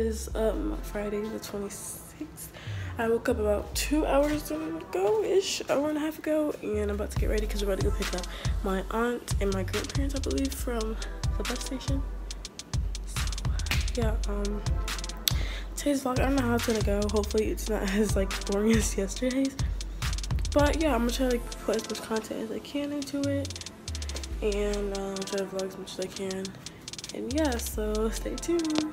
is Friday the 26th. I woke up about 2 hours ago-ish, hour and a half ago, and I'm about to get ready because we're about to go pick up my aunt and my grandparents, I believe, from the bus station. So yeah, today's vlog, I don't know how it's gonna go. Hopefully it's not as like boring as yesterday's, but yeah, I'm gonna try to like put as much content as I can into it, and try to vlog as much as I can. And yeah, so stay tuned.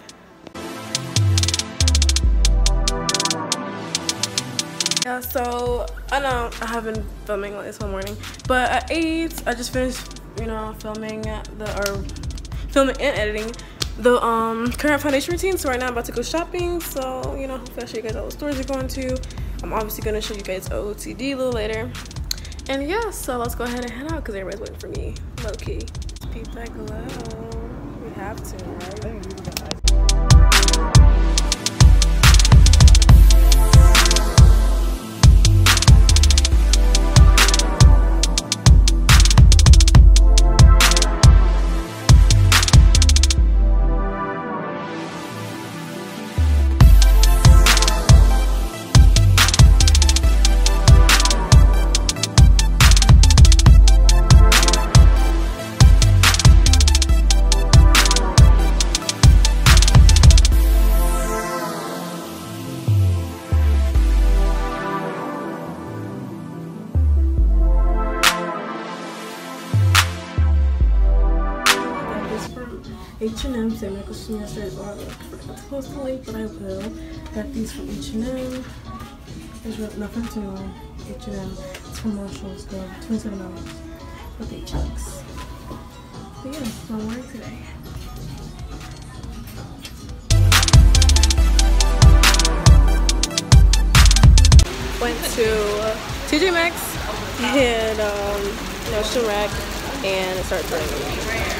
Yeah, so I know I have been filming like this all morning, but at 8 I just finished, you know, filming and editing the current foundation routine. So right now I'm about to go shopping. So, you know, hopefully I'll show you guys all the stores we're going to. I'm obviously gonna show you guys OOTD a little later. And yeah, so let's go ahead and head out because everybody's waiting for me, low key. Peep that glow. We have to, right? H&M, so my question yesterday is I forgot to post the link, but I will. Got these from H&M. There's nothing to H&M. It's from Marshalls, so $27 with 8 checks. But yeah, that's what I'm wearing today. Went to TJ Maxx and Nordstrom Rack, and it started raining.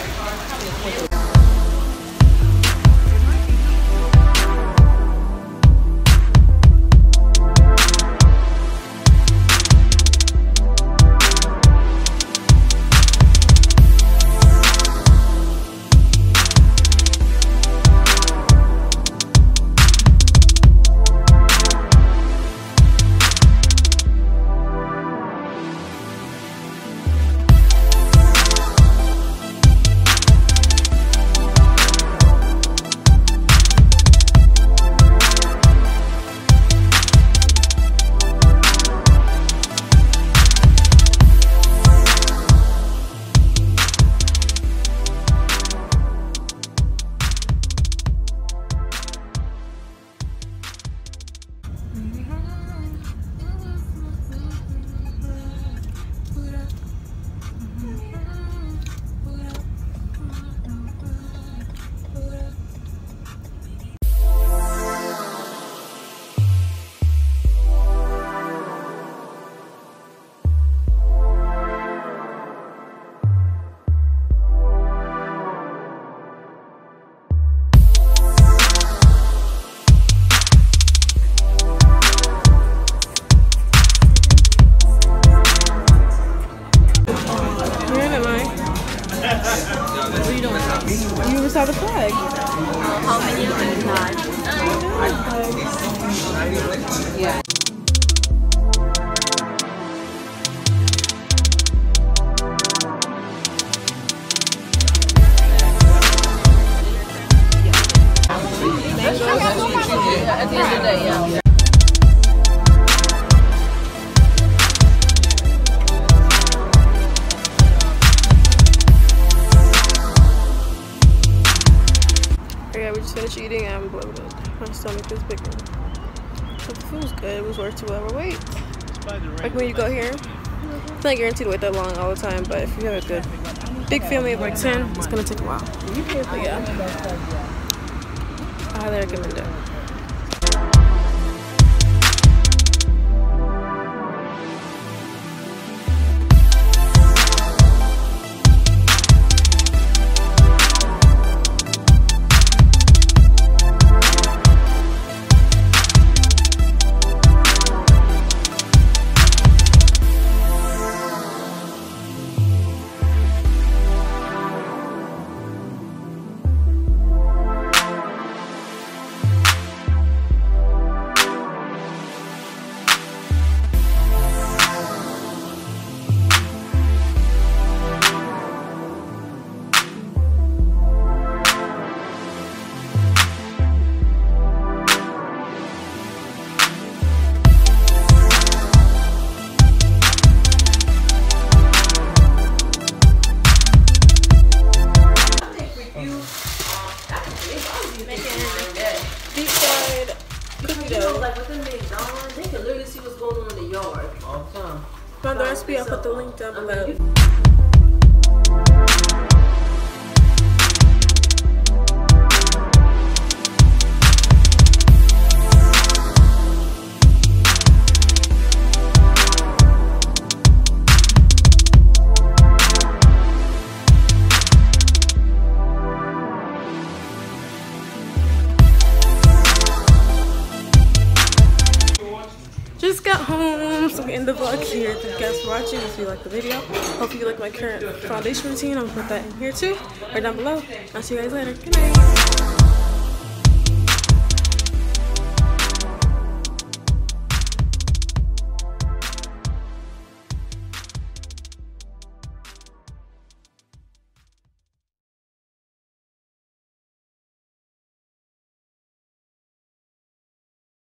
You saw the flag. How many is not? Yeah. At the end of the day, yeah. Yeah, we just finished eating and I'm bloated. My stomach is bigger. But the food was good. It was worth 2 hour wait. Like when you go here, it's not guaranteed to wait that long all the time, but if you have a good big family of like 10, it's gonna take a while. But yeah, I highly recommend it. Find the recipe, I'll put the link down below. Just got home, so we end the vlog here. Thank you guys for watching. If you like the video, hope you like my current foundation routine. I'm gonna put that in here too, or down below. I'll see you guys later. Good night.